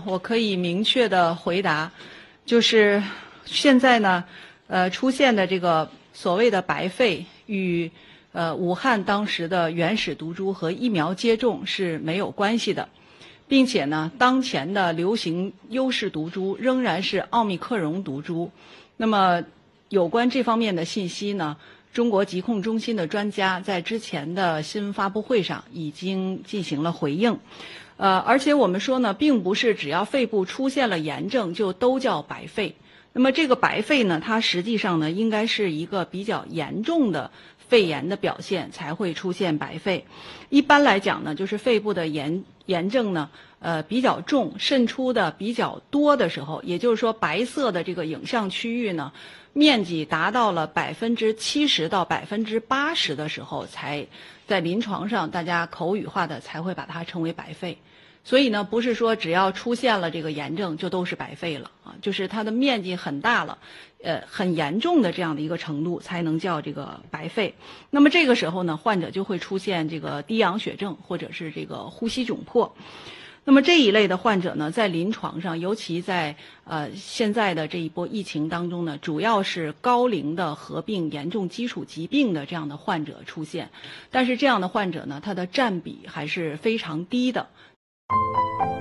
我可以明确的回答，就是现在呢，出现的这个所谓的白肺与武汉当时的原始毒株和疫苗接种是没有关系的，并且呢，当前的流行优势毒株仍然是奥密克戎毒株。那么，有关这方面的信息呢，中国疾控中心的专家在之前的新闻发布会上已经进行了回应。而且我们说呢，并不是只要肺部出现了炎症就都叫白肺。那么这个白肺呢，它实际上呢，应该是一个比较严重的肺炎的表现才会出现白肺。一般来讲呢，就是肺部的炎症呢，比较重，渗出的比较多的时候，也就是说白色的这个影像区域呢，面积达到了70%到80%的时候，才在临床上大家口语化的才会把它称为白肺。所以呢，不是说只要出现了这个炎症就都是白肺了啊，就是它的面积很大了，很严重的这样的一个程度才能叫这个白肺。那么这个时候呢，患者就会出现这个低氧血症或者是这个呼吸窘迫。那么这一类的患者呢，在临床上，尤其在现在的这一波疫情当中呢，主要是高龄的合并严重基础疾病的这样的患者出现，但是这样的患者呢，他的占比还是非常低的。